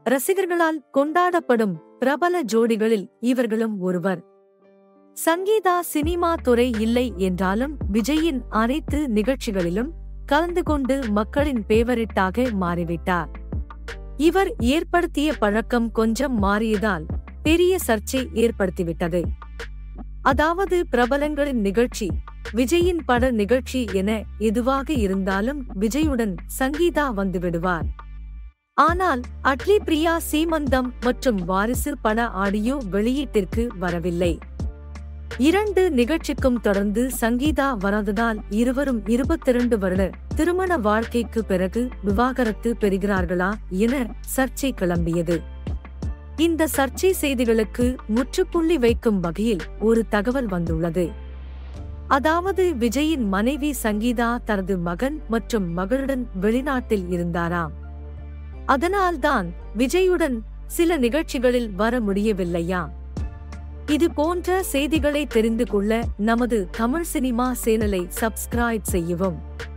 ரசிகர்களால் கொண்டாடப்படும் பிரபல ஜோடிகளில் இவர்களும் ஒருவர். சங்கீதா சினிமா துறை இல்லை என்றாலும் விஜயின் அனைத்து நிகழ்ச்சிகளிலும் கலந்து கொண்டு மக்களின் பேவரிட்டாக மாறிவிட்டார். இவர் ஏற்படுத்திய பழக்கம் கொஞ்சம் மாறியதால் பெரிய சர்ச்சை ஏற்படுத்திவிட்டது. அதாவது பிரபலங்களின் நிகழ்ச்சி, விஜயின் பட நிகழ்ச்சி என எதுவாக இருந்தாலும் விஜயுடன் சங்கீதா வந்துவிடுவார். ஆனால் அட்லி பிரியா சீமந்தம் மற்றும் வாரிசு பட ஆடியோ வெளியீட்டிற்கு வரவில்லை. 2 நிகழ்ச்சிக்கும் தொடர்ந்து சங்கீதா வராததால் இருவரும் 22 வருட திருமண வாழ்க்கைக்கு பிறகு விவாகரத்து பெறுகிறார்களா என சர்ச்சை கிளம்பியது. இந்த சர்ச்சை செய்திகளுக்கு முற்றுப்புள்ளி வைக்கும் வகையில் ஒரு தகவல் வந்துள்ளது. அதாவது விஜயின் மனைவி சங்கீதா தனது மகன் மற்றும் மகளுடன் வெளிநாட்டில் இருந்தாராம். அதனால்தான் விஜயுடன் சில நிகழ்ச்சிகளில் வர முடியவில்லையாம். இது போன்ற செய்திகளை தெரிந்து கொள்ள நமது தமிழ் சினிமா சேனலை சப்ஸ்கிரைப் செய்யவும்.